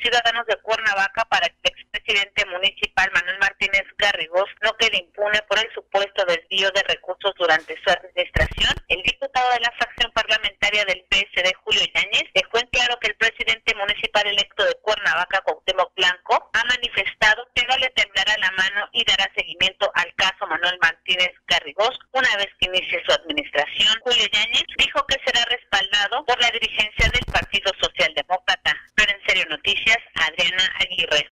ciudadanos de Cuernavaca para que el expresidente municipal Manuel Martínez Garrigós no quede impune por el supuesto desvío de recursos durante su administración. El diputado de la fracción parlamentaria del PSD, Julio Yáñez, dejó en claro que el presidente municipal electo de Cuernavaca, Cuauhtémoc Blanco, ha manifestado que no le temblará la mano y dará seguimiento al caso Manuel Martínez Garrigós una vez que inicie su administración. Julio Yáñez dijo que será respaldado por la dirigencia del Partido Socialdemócrata. Pero en Serio Noticias, Adriana Aguirre.